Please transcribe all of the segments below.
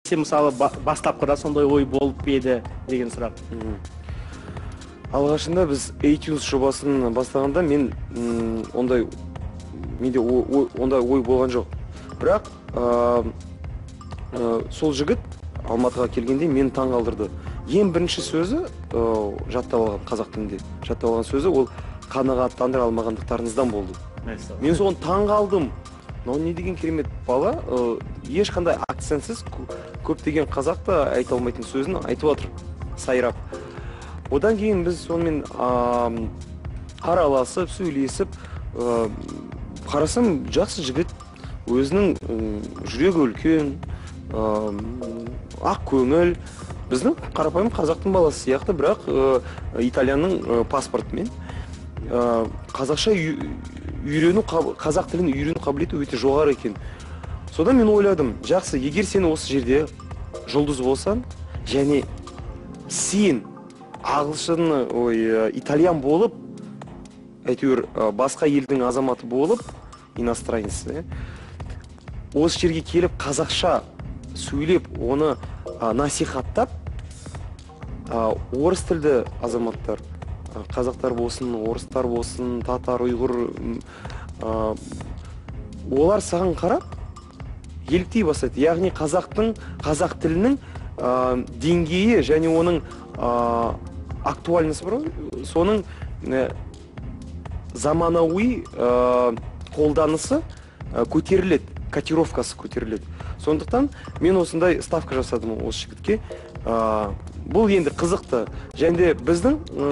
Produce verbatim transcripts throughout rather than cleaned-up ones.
мысалы бастапқыда сондай ой болып еді деген сұрақ. Алғашында біз iTunes жобасын бастағанда мен ондай менде ондай ой болған жоқ. Бірақ сол жігіт Алматыға келгенде мені таң қалдырды. Ең бірінші сөзі жаттап алған қазақ тілінде. Жаттап алған сөзі ол қанағаттандыра алмағандықтарыңыздан болды. Мен соған таң қалдым. Не деген керемет бала, ешқандай акцентсіз көптеген қазақта айта алмайтын сөзін айтып отыр, сайрап. Одан кейін біз сонымен араласып, сөйлесіп, қарасам жақсы жігіт, өзінің жүрегі үлкен, ақ көңіл, біздің қарапайым қазақтың баласы сияқты, бірақ итальянның паспортымен қазақша үйрену, қазақ тілін үйрену қабілеті өте жоғары екен. Содан мен ойладым, жақсы, егер сен осы жерде жұлдыз болсаң, және сен ағылшын, ой, итальян болып, әйтеуір басқа елдің азаматы болып, иностранец, осы жерге келіп қазақша сөйлеп, оны насихаттап, орыс тілді азаматтар, қазақтар болсын, орыстар болсын, татар, ұйғыр, олар саған қарап еліктей бастайды. Яғни қазақтың, қазақ тілінің деңгейі және оның актуальнысы бар, соның заманауи қолданысы көтеріледі, котировкасы көтеріледі. Сондықтан мен осындай ставка жасадым осы жігітке. Бұл енді қызықты. Және біздің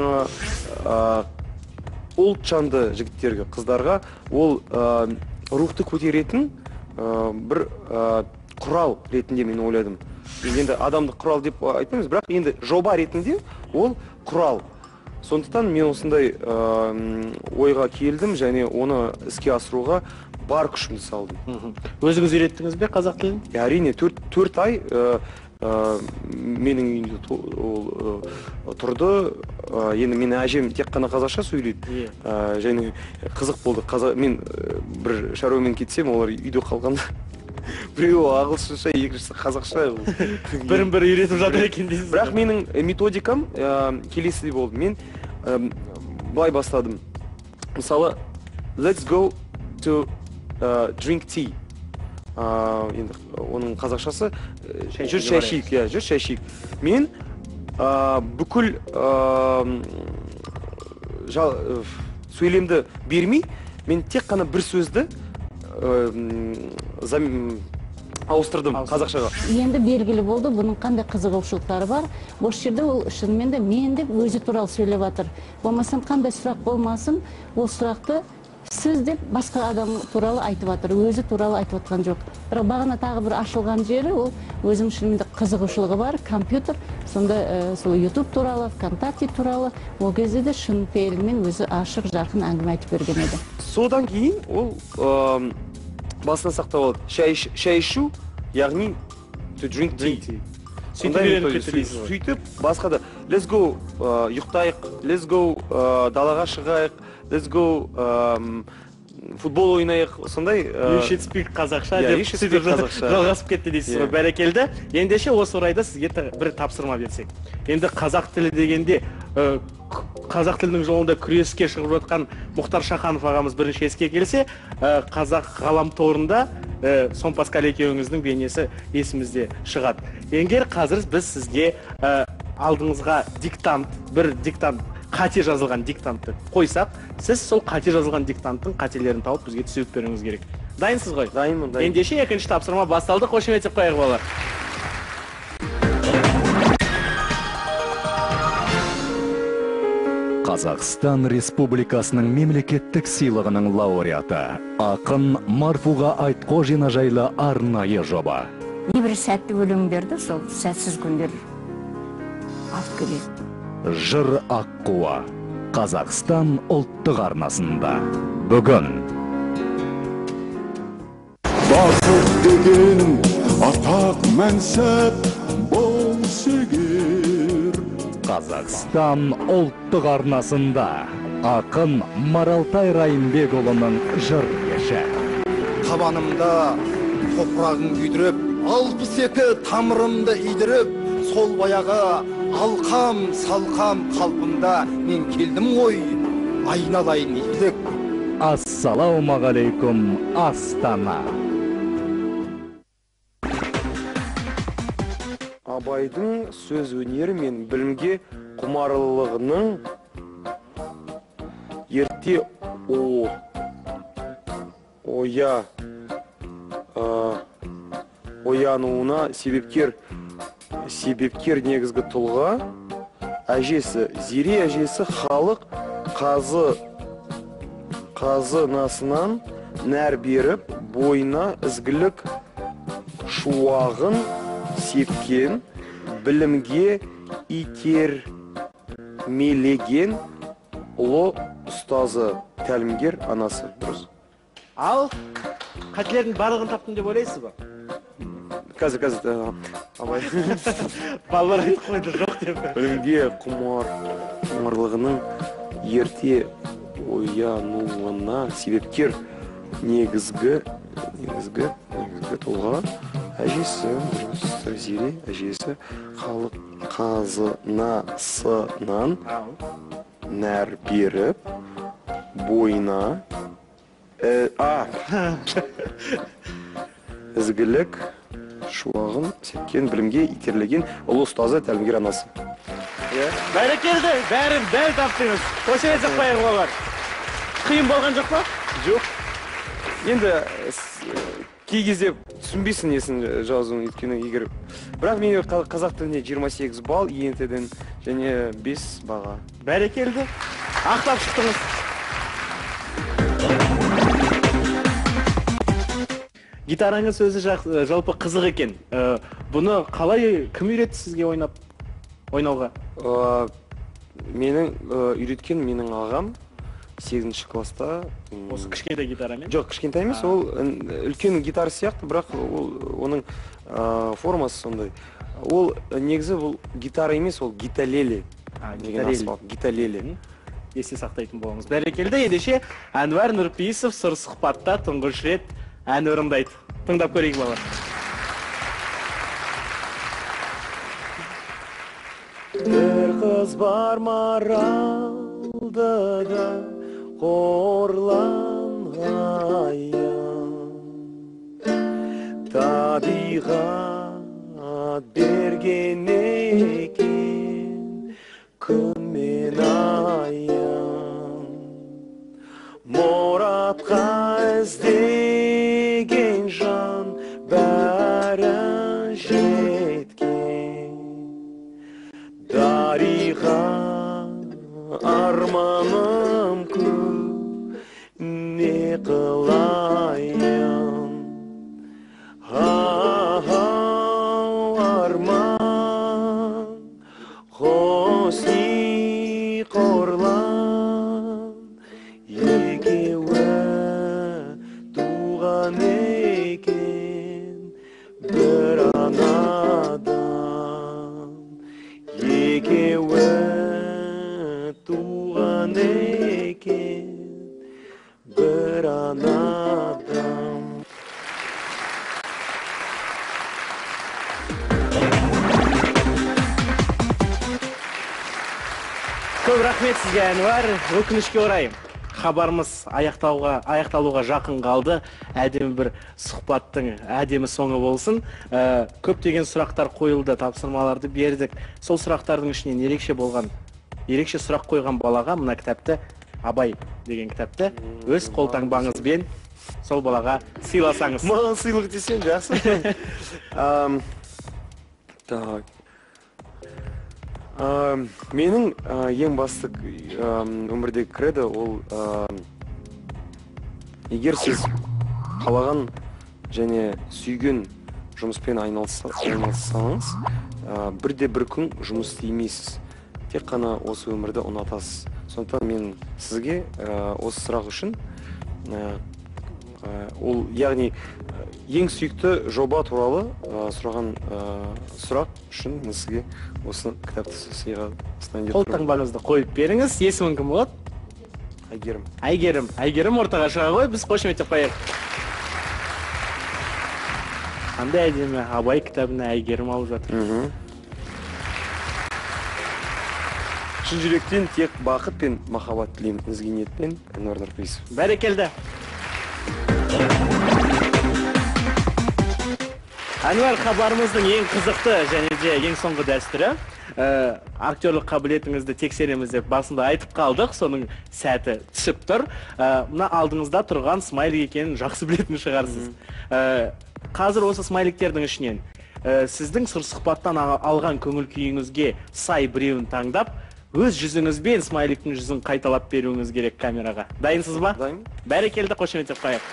ұлтжанды жігіттерге, қыздарға ол рухты көтеретін бір құрал ретінде мен ойладым. Енді адамды құрал деп айтпаймыз, бірақ енді жоба ретінде ол құрал. Сондықтан мен осындай ойға келдім және оны іске асыруға бар күшімді салдым. Өзіңіз үйреттіңіз бе қазақ тілін? Әрине, төрт ай менің үйінде тұрды. Енді мен әжем тек қана қазақша сөйлейді. Және қызық болды. Мен бір шаруамен кетсем, олар үйде қалғанда біреуі ағылшынша, екіншісі қазақша. Бірін-бірі үйретіп жатыр екен дейсіз. Бірақ менің методикам келесідей болды. Мен былай бастадым. Мысалы, let's go to drink tea. Енді оның қазақшасы жүр шәйшейік, жүр шәйшейік. Мен бүкіл сөйлемді бермей, мен тек қана бір сөзді ауыстырдым қазақшаға. Енді белгілі болды, бұның қандай қызығушылықтары бар. Осы жерде ол шынымен де мен деп өзі туралы сөйлеп жатыр. Болмасам қандай сұрақ болмасын, ол сұрақты сіз деп басқа адам туралы айтып жатыр, өзі туралы айтып жатқан жоқ. Бірақ бағана тағы бір ашылған жері, ол өзім шынымен қызығушылығы бар, компьютер, сонда сол YouTube туралы, ВКонтакте туралы, ол кезде де шын пейілмен өзі ашық, жарқын әңгіме айтып берген еді. Содан кейін ол басына сақтап алды. Шай ішу, яғни to drink tea. Сөйтіп, басқа да let's go ұйықтайық, let's go далаға шығайық, let's go футбол ойнайық, сондай. You should speak қазақша деп жалғасып кетті дейсіз. Бәрекелді. Ендеше осы орайда сізге бір тапсырма берсек. Енді қазақ тілі дегенде, қазақ тілінің жолында күреске шығып жатқан Мұхтар Шаханов ағамыз бірінші еске келсе, қазақ ғаламторында Сон Паскаль екеуіңіздің бейнесі есімізде шығады. Егер қазір біз сізге алдыңызға диктант, бір диктант, қате жазылған диктантты қойсақ, сіз сол қате жазылған диктанттың қателерін тауып бізге түсіріп беруіңіз керек. Дайынсыз ғой? Дайынмын, дайын. Ендеше екінші тапсырма басталды, қошемет деп қояйық балалар. Қазақстан Республикасының мемлекеттік сыйлығының лауреаты ақын Марфуға Айтқожина жайлы арнайы жоба. Небір сәтті өлеңдерді сол сәтсіз күндер алып келеді. Жыр аққуы Қазақстан ұлттық арнасында бүгін. Бақыт деген атақ мәнсәп болсегер. Қазақстан ұлттық арнасында ақын Маралтай Райымбекұлының жыр кеші. Табанымда топырағын күйдіріп, алпыс екі тамырымды идіріп, сол баяғы алқам салқам қалпымда мен келдім ғой, айналайын елік. Ассалаумағалейкум, Астана. Абайдың сөз өнері мен білімге құмарлығының ерте о оя оянуына себепкер себепкер негізгі тұлға әжесі, Зере әжесі халық қазы қазынасынан нәр беріп, бойына ізгілік шуағын сепкен, білімге итермелеген ұлы ұстазы, тәлімгер анасы. Дұрыс. Ал қателердің барлығын таптым деп ойлайсыз ба? Қазір, қазір, абай. Балалар айтып қойды, жоқ деп. Білімге құмар, құмарлығының ерте оянуына себепкер негізгі негізгі негізгі тұлға әжесі, Зере әжесі халық қазынасынан нәр беріп, бойына ізгілік шуағын сепкен, білімге итермелеген ұлы ұстазы, тәлімгер анасы. Бәрекелді, бәрін дәл таптыңыз. Қошемет жақпайық олар. Қиын болған жоқ па? Жоқ. Енді кей кезде түсінбейсің несін жазуын, өйткені егер. Бірақ мен қазақ тіліне жиырма сегіз балл, и эн тэ-ден және бес баға. Бәрекелді. Ақтап шықтыңыз. Гитараңыз өзі жалпы қызық екен. Бұны қалай кім үйретті сізге ойнап? Ойнауға? Менің үйреткен менің ағам сегізінші класста. Осы кішкентай гитарамен? Жоқ, кішкентай емес, ол үлкен гитара сияқты, бірақ оның формасы сондай. Ол негізі бұл гитара емес, ол гиталеле. Гиталеле. Есте сақтайтын болыңыз. Бәрекелді, ендеше Әнуар Нұрпейісов сұр сұхбатта тұңғыш рет ән орындайды. Тыңдап көрейік бала. Бір қыз бар маралдыда қорланғайын, табиғат берген екен күн мен айын, мұратқа іздеген жан бәрі жеткен, дариға арманым көп, не қылайын, ау арман хосни қорлан, екеуі туған екен бір анадан, екеуі туған екен бір анадан. Көп рахмет сізге, Әнуар. Өкінішке орай хабарымыз аяқтауға, аяқталуға жақын қалды. Әдемі бір сұхбаттың әдемі соңы болсын. Көптеген сұрақтар қойылды, тапсырмаларды бердік. Сол сұрақтардың ішінен ерекше болған, ерекше сұрақ қойған балаға мына кітапты, Абай деген кітапты өз қолтаңбаңызбен сол балаға сыйласаңыз. Маған сыйлық десең жақсы. Так. Менің ең басты өмірдегі кредо ол егер сіз қалаған және сүйген жұмыспен айналыссаңыз, бірде бір күн жұмыс істемейсіз. Тек қана осы өмірді ұнатасыз. Сондықтан мен сізге осы сұрақ үшін ол, яғни ең сүйікті жоба туралы сұраған сұрақ үшін мен сізге осы кітапты сыйға ұсынайын деп тұрмын. Қолтаңбаңызды қойып беріңіз. Есімің кім болады? Әйгерім. Әйгерім. Әйгерім ортаға шыға ғой, біз қошеметтеп қояйық. Қандай әдемі Абай кітабына әйгерім алып жатыр. Шын жүректен тек бақыт пен махаббат тілеймін. Ізгі ниетпен, Әнуар Нұрпейісов. Бәрекелді. Әнуар, хабарымыздың ең қызықты және де ең соңғы дәстүрі. Актерлік қабілетіңізді тексереміз деп басында айтып қалдық, соның сәті түсіп тұр. Мына алдыңызда тұрған смайлик екенін жақсы білетін шығарсыз. Қазір осы смайликтердің ішінен сіздің сыр сұхбаттан алған көңіл күйіңізге сай біреуін таңдап, өз жүзіңізбен смайликтің жүзін қайталап беруіңіз керек камераға. Дайынсыз ба? Дайын. Бәрекелді, қошеметтеп қояйық.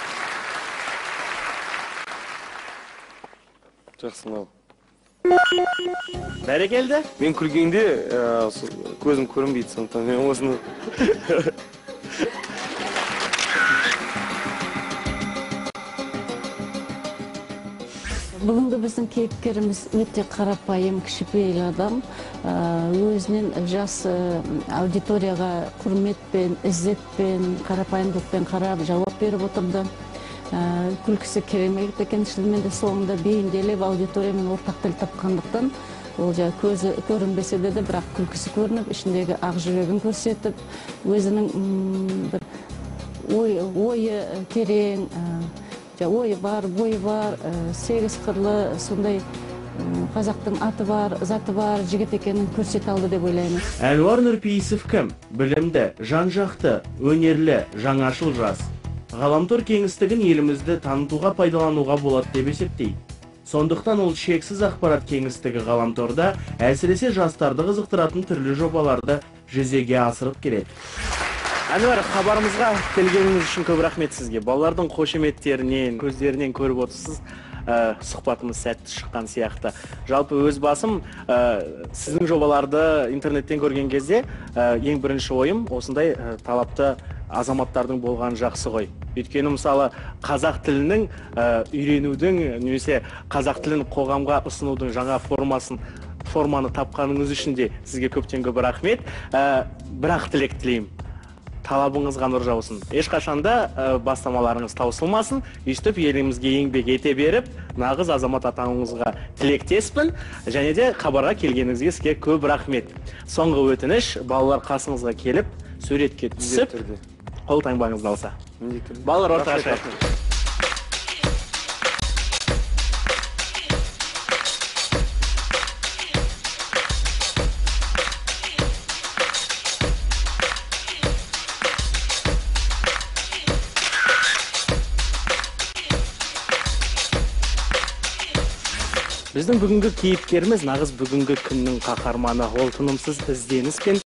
Жақсы, мынау. Бәрекелді. Мен күлгенде көзім көрінбейді, сондықтан мен осыны. Бүгінгі біздің кейіпкеріміз өте қарапайым, кішіпейіл адам. Өзінен жас аудиторияға құрметпен, ізzetпен, қарапайымдылықпен қарап жауап беріп отырды. Күлкісі керемет екен, шынымен де соңында бейімделіп аудиториямен ортақ тіл тапқандықтан, ол жа көзі көрінбесе де, бірақ күлкісі көрініп, ішіндегі ақ жүрегін көрсетіп, өзінің ойы терең, ойы бар, бойы бар, сегіз қырлы, сондай қазақтың аты бар, заты бар жігіт екенін көрсете алды деп ойлаймыз. Әнуар Нұрпейісов кім? Білімді, жан-жақты, өнерлі, жаңашыл жас. Ғаламтор кеңістігін елімізді танытуға пайдалануға болады деп есептейді. Сондықтан ол шексіз ақпарат кеңістігі ғаламторда әсіресе жастарды қызықтыратын түрлі жобаларды жүзеге асырып келеді. Әнуар, хабарымызға келгеніңіз үшін көп рахмет сізге. Балалардың қошеметтерінен, көздерінен көріп отырсыз, сұхбатымыз сәтті шыққан сияқты. Жалпы өз басым, сіздің жобаларды интернеттен көрген кезде ең бірінші ойым осындай талапты азаматтардың болған жақсы ғой. Өйткені мысалы қазақ тілінің үйренудің, немесе қазақ тілін қоғамға ұсынудың жаңа формасын форманы тапқаныңыз үшін де сізге көптен көп рахмет. Бірақ тілек тілеймін. Талабыңызға нұр жаусын. Ешқашанда бастамаларыңыз таусылмасын. Өйстіп елімізге еңбек ете беріп, нағыз азамат атануыңызға тілектеспін. Және де хабарға келгеніңізге сізге көп рахмет. Соңғы өтініш, балалар қасыңызға келіп, суретке түсіп, қол таңбаңызды алса. Балалар ортаға шығайық. Біздің бүгінгі кейіпкеріміз нағыз бүгінгі күннің қаһарманы, ол тынымсыз ізденіс пен